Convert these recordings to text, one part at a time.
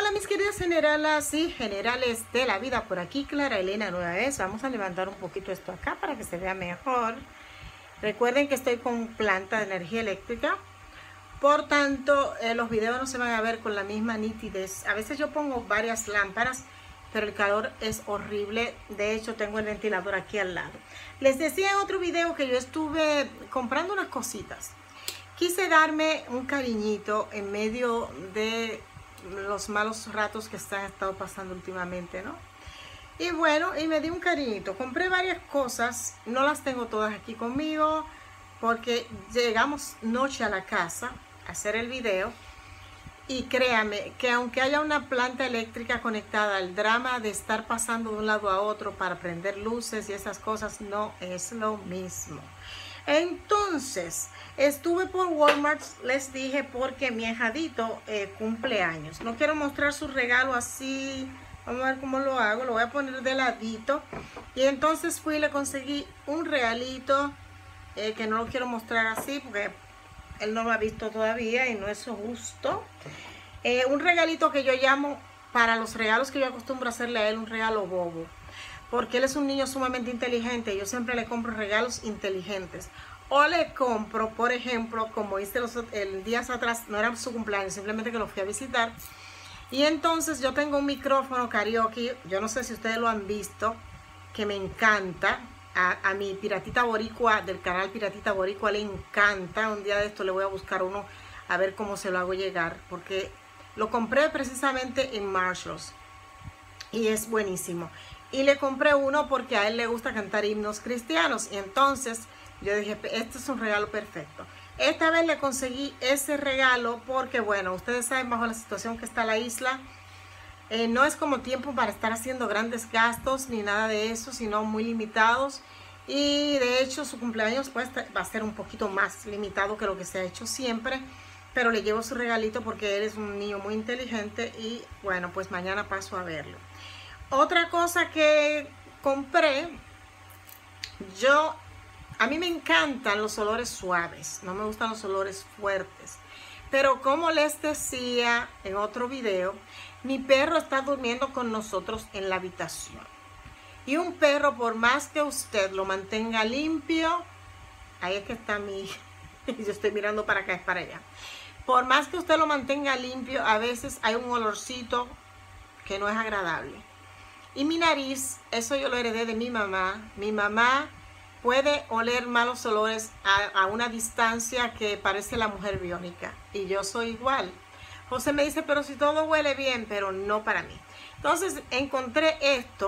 Hola mis queridas generalas y generales de la vida, por aquí Clara Elena nueva vez. Vamos a levantar un poquito esto acá para que se vea mejor. Recuerden que estoy con planta de energía eléctrica, por tanto los videos no se van a ver con la misma nitidez. A veces yo pongo varias lámparas, pero el calor es horrible. De hecho tengo el ventilador aquí al lado. Les decía en otro video que yo estuve comprando unas cositas. Quise darme un cariñito en medio de los malos ratos que se han estado pasando últimamente, ¿no? Y bueno, y me di un cariñito. Compré varias cosas, no las tengo todas aquí conmigo porque llegamos noche a la casa a hacer el video. Y créame que aunque haya una planta eléctrica conectada, el drama de estar pasando de un lado a otro para prender luces y esas cosas no es lo mismo. Entonces, estuve por Walmart, les dije, porque mi ahijadito cumple años. No quiero mostrar su regalo así. Vamos a ver cómo lo hago. Lo voy a poner de ladito. Y entonces fui y le conseguí un regalito que no lo quiero mostrar así porque él no lo ha visto todavía y no es justo. Un regalito que yo llamo, para los regalos que yo acostumbro a hacerle a él, un regalo bobo. Porque él es un niño sumamente inteligente. Yo siempre le compro regalos inteligentes. O le compro, por ejemplo, como hice el días atrás, no era su cumpleaños, simplemente que lo fui a visitar. Y entonces yo tengo un micrófono karaoke, yo no sé si ustedes lo han visto, que me encanta. A mi Piratita Boricua, del canal Piratita Boricua, le encanta. Un día de esto le voy a buscar uno a ver cómo se lo hago llegar, porque lo compré precisamente en Marshalls y es buenísimo. Y le compré uno porque a él le gusta cantar himnos cristianos. Y entonces yo dije, este es un regalo perfecto. Esta vez le conseguí ese regalo porque, bueno, ustedes saben bajo la situación que está la isla. No es como tiempo para estar haciendo grandes gastos ni nada de eso, sino muy limitados. Y de hecho su cumpleaños pues va a ser un poquito más limitado que lo que se ha hecho siempre. Pero le llevo su regalito porque él es un niño muy inteligente y bueno, pues mañana paso a verlo. Otra cosa que compré, a mí me encantan los olores suaves, no me gustan los olores fuertes. Pero como les decía en otro video, mi perro está durmiendo con nosotros en la habitación. Y un perro, por más que usted lo mantenga limpio, ahí es que está yo estoy mirando para acá, es para allá. Por más que usted lo mantenga limpio, a veces hay un olorcito que no es agradable. Y mi nariz, eso yo lo heredé de mi mamá. Mi mamá puede oler malos olores a una distancia que parece la mujer biónica. Y yo soy igual. José me dice, pero si todo huele bien, pero no para mí. Entonces encontré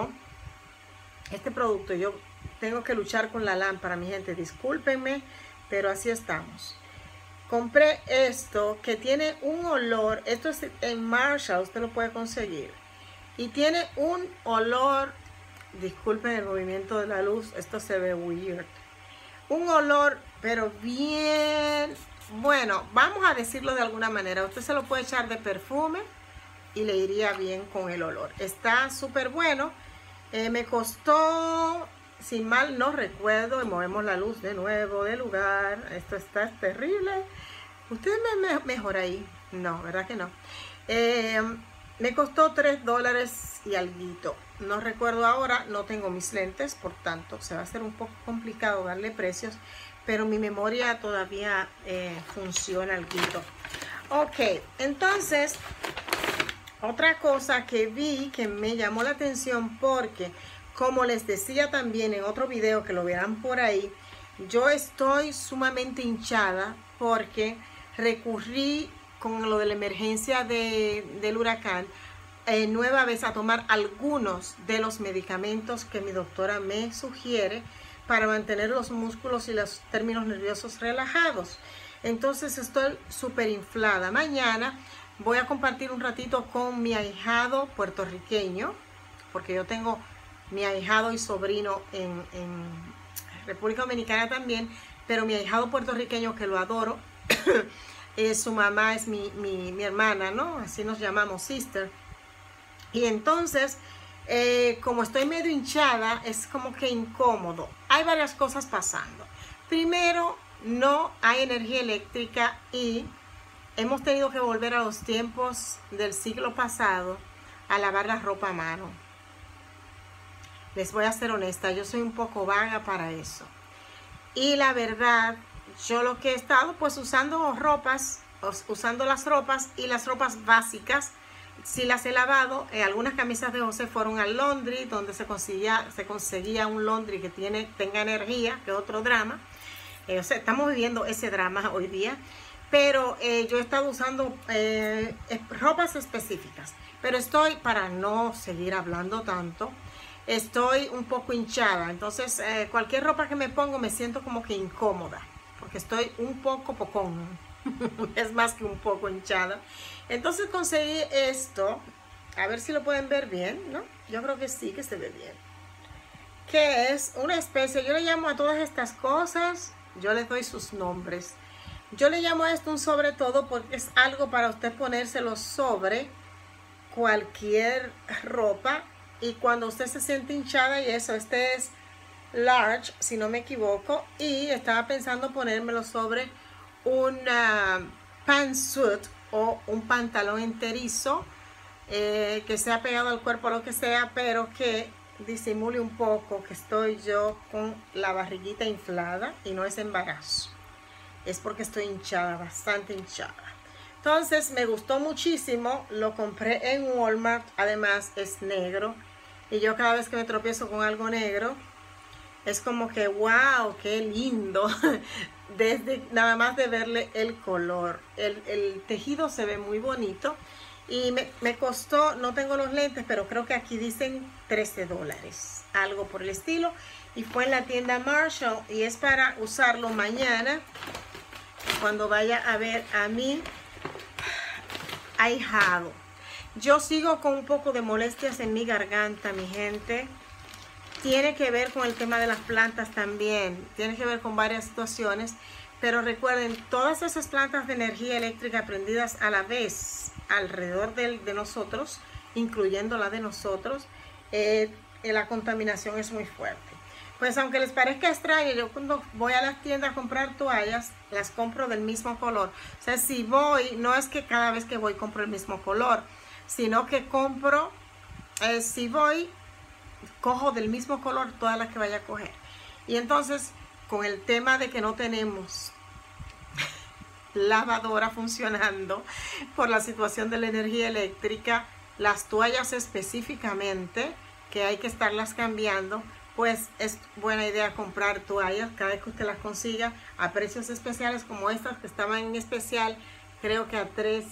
este producto. Yo tengo que luchar con la lámpara, mi gente. Discúlpenme, pero así estamos. Compré esto que tiene un olor. Esto es en Marshall, usted lo puede conseguir. Y tiene un olor, disculpen el movimiento de la luz, esto se ve weird. Un olor, pero bien, bueno, vamos a decirlo de alguna manera. Usted se lo puede echar de perfume y le iría bien con el olor. Está súper bueno. Me costó, si mal no recuerdo, y movemos la luz de nuevo de lugar. Esto está terrible. ¿Usted me mejora ahí? No, ¿verdad que no? Me costó $3 y alguito. No recuerdo ahora, no tengo mis lentes, por tanto se va a hacer un poco complicado darle precios, pero mi memoria todavía funciona alguito. Ok, entonces otra cosa que vi que me llamó la atención, porque como les decía también en otro video que lo verán por ahí, yo estoy sumamente hinchada porque recurrí con lo de la emergencia del huracán, nueva vez a tomar algunos de los medicamentos que mi doctora me sugiere para mantener los músculos y los términos nerviosos relajados. Entonces estoy súper inflada. Mañana voy a compartir un ratito con mi ahijado puertorriqueño, porque yo tengo mi ahijado y sobrino en República Dominicana también, pero mi ahijado puertorriqueño, que lo adoro, su mamá es mi hermana, ¿no? Así nos llamamos, sister. Y entonces, como estoy medio hinchada, es como que incómodo. Hay varias cosas pasando. Primero, no hay energía eléctrica y hemos tenido que volver a los tiempos del siglo pasado a lavar la ropa a mano. Les voy a ser honesta, yo soy un poco vaga para eso. Y la verdad, yo lo que he estado pues usando las ropas y las ropas básicas, sí las he lavado. Algunas camisas de José fueron al laundry, donde se conseguía un laundry que tenga energía, que es otro drama. O sea, estamos viviendo ese drama hoy día. Pero yo he estado usando ropas específicas. Pero estoy, para no seguir hablando tanto, estoy un poco hinchada. Entonces, cualquier ropa que me pongo me siento como que incómoda. Porque estoy un poco pocón. Es más que un poco hinchada. Entonces conseguí esto. A ver si lo pueden ver bien, ¿no? Yo creo que sí, que se ve bien. Que es una especie, yo le llamo a todas estas cosas, yo les doy sus nombres. Yo le llamo a esto un sobre todo porque es algo para usted ponérselo sobre cualquier ropa. Y cuando usted se siente hinchada y eso, este es large, si no me equivoco. Y estaba pensando ponérmelo sobre un pantsuit o un pantalón enterizo que sea pegado al cuerpo, lo que sea, pero que disimule un poco que estoy yo con la barriguita inflada y no es embarazo. Es porque estoy hinchada, bastante hinchada. Entonces me gustó muchísimo, lo compré en Walmart, además es negro. Y yo cada vez que me tropiezo con algo negro, es como que wow, qué lindo. Desde nada más de verle el color. El tejido se ve muy bonito. Y me costó, no tengo los lentes, pero creo que aquí dicen $13. Algo por el estilo. Y fue en la tienda Marshall. Y es para usarlo mañana, cuando vaya a ver a mi ahijado. Yo sigo con un poco de molestias en mi garganta, mi gente. Tiene que ver con el tema de las plantas también. Tiene que ver con varias situaciones. Pero recuerden, todas esas plantas de energía eléctrica prendidas a la vez alrededor de nosotros, incluyendo la de nosotros, la contaminación es muy fuerte. Pues aunque les parezca extraño, yo cuando voy a las tiendas a comprar toallas, las compro del mismo color. O sea, si voy, no es que cada vez que voy compro el mismo color, sino que compro, si voy, cojo del mismo color todas las que vaya a coger. Y entonces, con el tema de que no tenemos lavadora funcionando por la situación de la energía eléctrica, las toallas específicamente, que hay que estarlas cambiando, pues es buena idea comprar toallas cada vez que usted las consiga a precios especiales, como estas que estaban en especial, creo que a $3,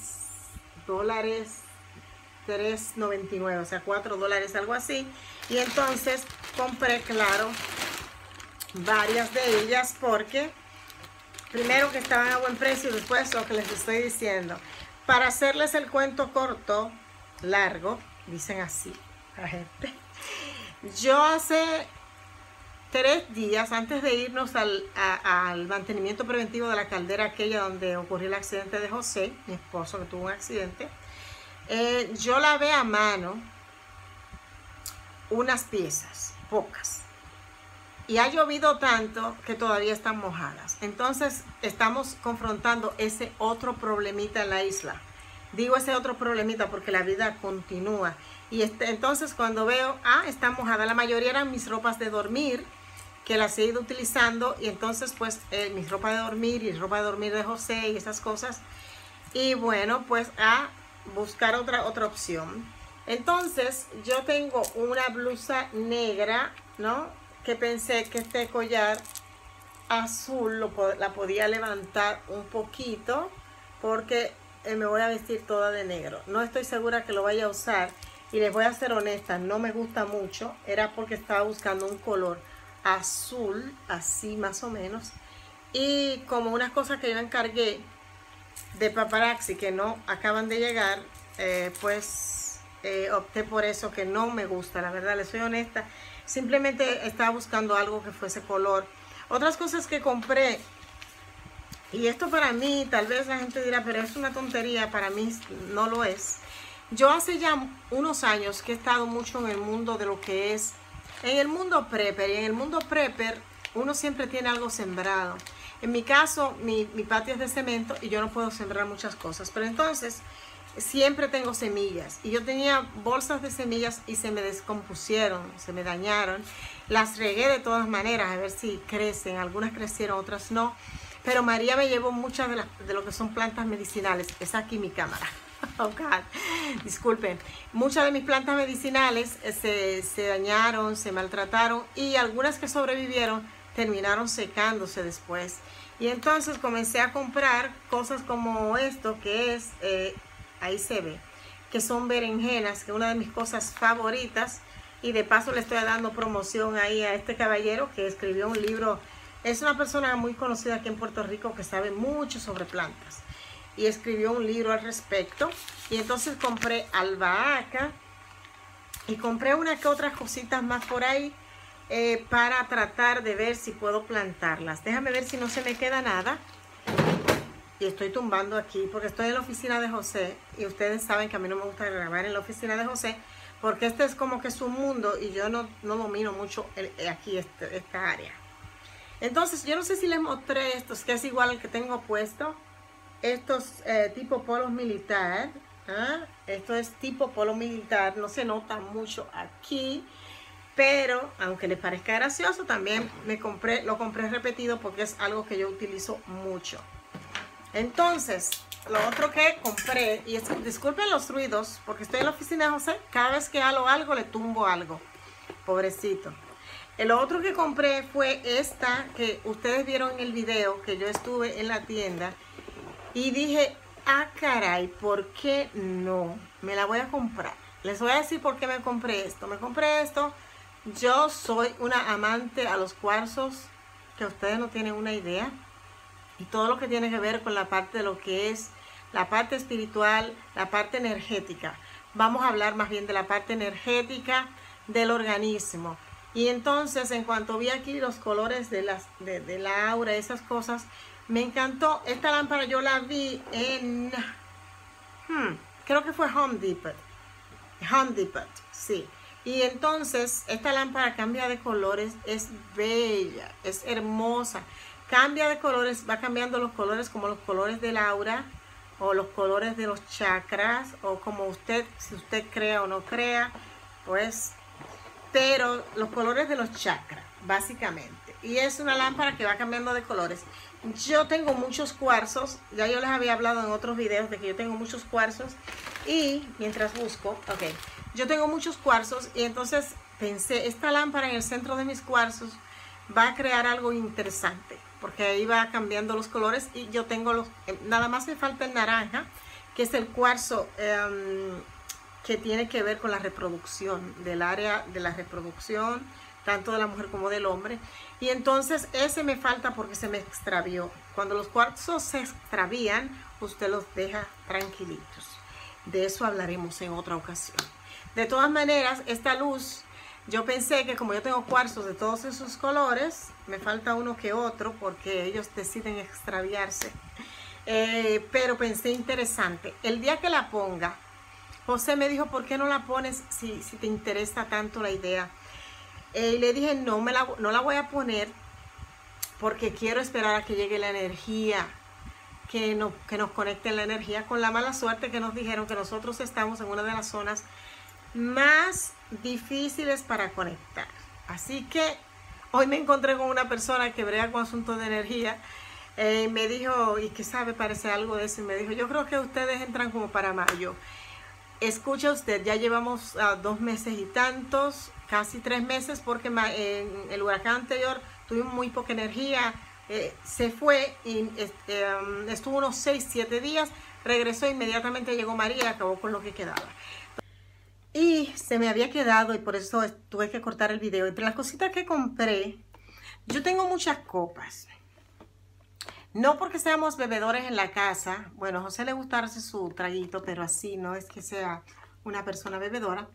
$3.99, o sea $4, algo así. Y entonces compré, claro, varias de ellas porque primero que estaban a buen precio y después lo que les estoy diciendo. Para hacerles el cuento corto, largo, dicen así la gente. Yo hace 3 días, antes de irnos al mantenimiento preventivo de la caldera aquella donde ocurrió el accidente de José, mi esposo que tuvo un accidente, yo lavé a mano unas piezas, pocas. Y ha llovido tanto que todavía están mojadas. Entonces estamos confrontando ese otro problemita en la isla. Digo ese otro problemita porque la vida continúa. Y entonces cuando veo, está mojada. La mayoría eran mis ropas de dormir, que las he ido utilizando. Y entonces pues mis ropa de dormir y ropa de dormir de José y esas cosas. Y bueno, pues a buscar otra opción. Entonces yo tengo una blusa negra, ¿no? Que pensé que este collar azul la podía levantar un poquito porque me voy a vestir toda de negro. No estoy segura que lo vaya a usar y les voy a ser honesta, no me gusta mucho. Era porque estaba buscando un color azul, así más o menos. Y como unas cosas que yo encargué de paparazzi que no acaban de llegar, pues opté por eso, que no me gusta, la verdad, les soy honesta. Simplemente estaba buscando algo que fuese color. Otras cosas que compré, y esto para mí, tal vez la gente dirá, pero es una tontería, para mí no lo es. Yo hace ya unos años que he estado mucho en el mundo de lo que es, en el mundo prepper, y en el mundo prepper uno siempre tiene algo sembrado. En mi caso, mi patio es de cemento y yo no puedo sembrar muchas cosas. Pero entonces, siempre tengo semillas. Y yo tenía bolsas de semillas y se me descompusieron, se me dañaron. Las regué de todas maneras, a ver si crecen. Algunas crecieron, otras no. Pero María me llevó muchas de lo que son plantas medicinales. Es aquí mi cámara. Oh God, disculpen. Muchas de mis plantas medicinales se dañaron, se maltrataron y algunas que sobrevivieron terminaron secándose después. Y entonces comencé a comprar cosas como esto que es, ahí se ve, que son berenjenas, que es una de mis cosas favoritas. Y de paso le estoy dando promoción ahí a este caballero que escribió un libro. Es una persona muy conocida aquí en Puerto Rico que sabe mucho sobre plantas. Y escribió un libro al respecto. Y entonces compré albahaca. Y compré una que otras cositas más por ahí. Para tratar de ver si puedo plantarlas. Déjame ver si no se me queda nada. Y estoy tumbando aquí porque estoy en la oficina de José. Y ustedes saben que a mí no me gusta grabar en la oficina de José. Porque este es como que su mundo. Y yo no domino mucho aquí esta área. Entonces yo no sé si les mostré estos. Que es igual al que tengo puesto. Estos tipo polos militar. Esto es tipo polo militar. No se nota mucho aquí. Pero, aunque les parezca gracioso, también lo compré repetido porque es algo que yo utilizo mucho. Entonces, lo otro que compré, y disculpen los ruidos, porque estoy en la oficina de José, cada vez que hago algo, le tumbo algo. Pobrecito. El otro que compré fue esta, que ustedes vieron en el video, que yo estuve en la tienda, y dije, ah, caray, ¿por qué no? Me la voy a comprar. Les voy a decir por qué me compré esto. Me compré esto. Yo soy una amante a los cuarzos, que ustedes no tienen una idea. Y todo lo que tiene que ver con la parte de lo que es la parte espiritual, la parte energética. Vamos a hablar más bien de la parte energética del organismo. Y entonces, en cuanto vi aquí los colores de la aura, esas cosas, me encantó. Esta lámpara yo la vi en... creo que fue Home Depot. Home Depot, sí. Y entonces esta lámpara cambia de colores, es bella, es hermosa. Cambia de colores, va cambiando los colores como los colores del aura o los colores de los chakras o como usted, si usted crea o no crea, pues, pero los colores de los chakras, básicamente. Y es una lámpara que va cambiando de colores. Yo tengo muchos cuarzos, ya yo les había hablado en otros videos de que yo tengo muchos cuarzos y mientras busco, yo tengo muchos cuarzos y entonces pensé, esta lámpara en el centro de mis cuarzos va a crear algo interesante porque ahí va cambiando los colores y yo tengo nada más me falta el naranja, que es el cuarzo que tiene que ver con la reproducción, del área de la reproducción, tanto de la mujer como del hombre. Y entonces ese me falta porque se me extravió. Cuando los cuarzos se extravían, usted los deja tranquilitos. De eso hablaremos en otra ocasión. De todas maneras, esta luz, yo pensé que como yo tengo cuarzos de todos esos colores, me falta uno que otro porque ellos deciden extraviarse. Pero pensé interesante. El día que la ponga, José me dijo, ¿por qué no la pones si te interesa tanto la idea? Y le dije, no la voy a poner porque quiero esperar a que llegue la energía, que nos conecte la energía, con la mala suerte que nos dijeron que nosotros estamos en una de las zonas más difíciles para conectar. Así que hoy me encontré con una persona que brega con asuntos de energía. Me dijo, ¿y qué sabe? Parece algo de eso. Y me dijo, yo creo que ustedes entran como para mayo. Escucha usted, ya llevamos 2 meses y tantos, casi 3 meses, porque en el huracán anterior tuvimos muy poca energía, se fue y estuvo unos 6-7 días, regresó inmediatamente, llegó María y acabó con lo que quedaba. Y se me había quedado y por eso tuve que cortar el video. Entre las cositas que compré, yo tengo muchas copas. No porque seamos bebedores en la casa. Bueno, a José le gusta darse su traguito, pero así no es que sea una persona bebedora.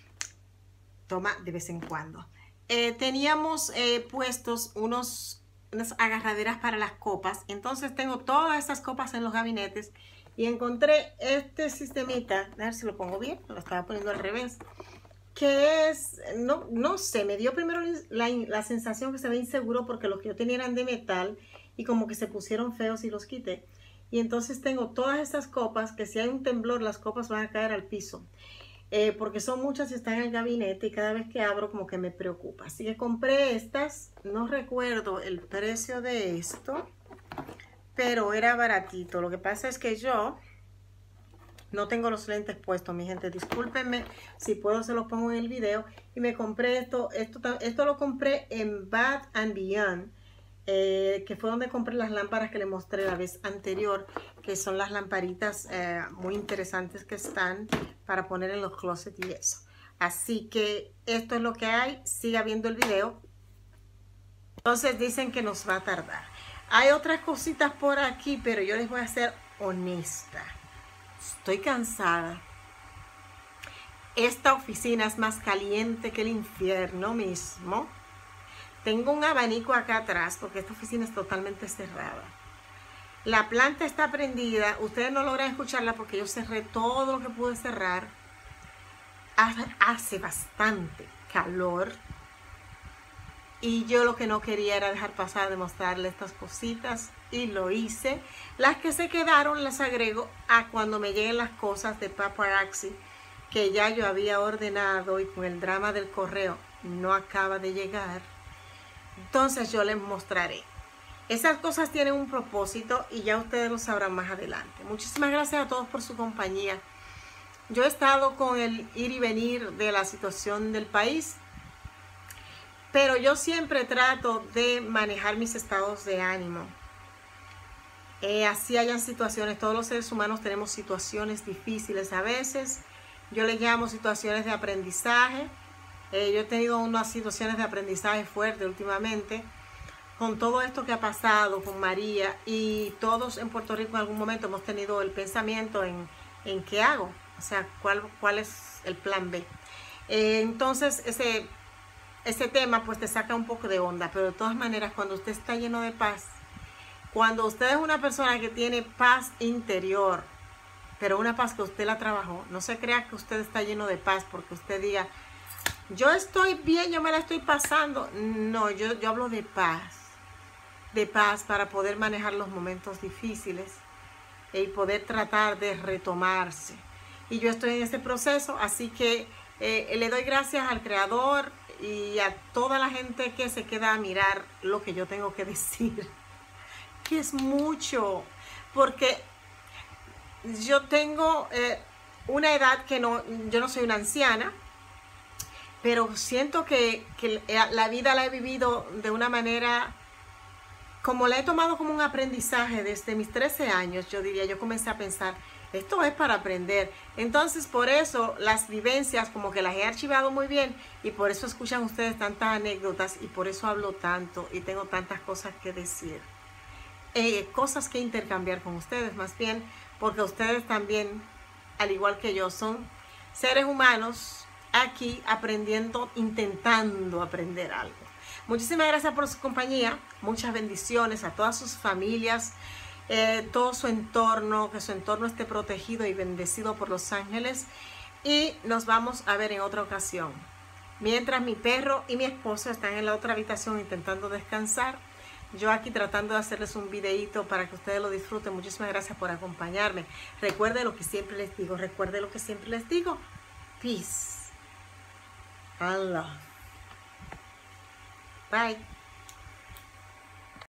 Toma de vez en cuando. Teníamos puestos unas agarraderas para las copas. Entonces tengo todas esas copas en los gabinetes. Y encontré este sistemita. A ver si lo pongo bien. Lo estaba poniendo al revés. Que es, no sé, me dio primero la sensación que se ve inseguro porque los que yo tenía eran de metal. y como que se pusieron feos y los quité. Y entonces tengo todas estas copas que si hay un temblor las copas van a caer al piso. Porque son muchas y están en el gabinete y cada vez que abro como que me preocupa. Así que compré estas, no recuerdo el precio de esto, pero era baratito. Lo que pasa es que yo no tengo los lentes puestos, mi gente. Discúlpenme, si puedo se los pongo en el video. Y me compré esto lo compré en Bath and Beyond. Que fue donde compré las lámparas que les mostré la vez anterior, que son las lamparitas muy interesantes que están para poner en los closets y eso. Así que esto es lo que hay, siga viendo el video. Entonces dicen que nos va a tardar. Hay otras cositas por aquí, pero yo les voy a ser honesta. Estoy cansada. Esta oficina es más caliente que el infierno mismo. Tengo un abanico acá atrás porque esta oficina es totalmente cerrada. La planta está prendida. Ustedes no logran escucharla porque yo cerré todo lo que pude cerrar. Hace bastante calor. Y yo lo que no quería era dejar pasar de mostrarle estas cositas. Y lo hice. Las que se quedaron las agrego a cuando me lleguen las cosas de Paparazzi que ya yo había ordenado y con el drama del correo no acaba de llegar. Entonces yo les mostraré. Esas cosas tienen un propósito y ya ustedes lo sabrán más adelante. Muchísimas gracias a todos por su compañía. Yo he estado con el ir y venir de la situación del país, pero yo siempre trato de manejar mis estados de ánimo. Así hayan situaciones, todos los seres humanos tenemos situaciones difíciles a veces. Yo les llamo situaciones de aprendizaje. Yo he tenido unas situaciones de aprendizaje fuerte últimamente con todo esto que ha pasado con María, y todos en Puerto Rico en algún momento hemos tenido el pensamiento en qué hago, o sea, cuál es el plan B. Entonces ese tema pues te saca un poco de onda, pero de todas maneras cuando usted está lleno de paz, cuando usted es una persona que tiene paz interior, pero una paz que usted la trabajó, no se crea que usted está lleno de paz porque usted diga yo estoy bien, yo me la estoy pasando. No, yo hablo de paz para poder manejar los momentos difíciles y poder tratar de retomarse. Y yo estoy en ese proceso, así que le doy gracias al Creador y a toda la gente que se queda a mirar lo que yo tengo que decir, que es mucho, porque yo tengo una edad que yo no soy una anciana, pero siento que la vida la he vivido de una manera, como la he tomado como un aprendizaje desde mis 13 años, yo diría, yo comencé a pensar, esto es para aprender. Entonces, por eso las vivencias como que las he archivado muy bien y por eso escuchan ustedes tantas anécdotas y por eso hablo tanto y tengo tantas cosas que decir. Cosas que intercambiar con ustedes, más bien, porque ustedes también, al igual que yo, son seres humanos aquí aprendiendo, intentando aprender algo. Muchísimas gracias por su compañía, muchas bendiciones a todas sus familias, todo su entorno, que su entorno esté protegido y bendecido por los ángeles, y nos vamos a ver en otra ocasión. Mientras mi perro y mi esposo están en la otra habitación intentando descansar, yo aquí tratando de hacerles un videito para que ustedes lo disfruten. Muchísimas gracias por acompañarme. Recuerde lo que siempre les digo, peace and love. Bye.